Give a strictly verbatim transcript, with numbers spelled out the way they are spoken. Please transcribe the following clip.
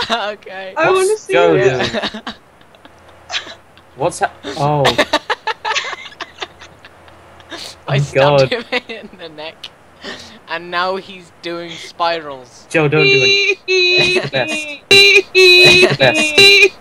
Okay. I want to What's see Joe it. doing? Yeah. What's ha- Oh. I Oh, stabbed God. him in the neck, and now he's doing spirals. Joe, don't do it. It's the best. It's the best.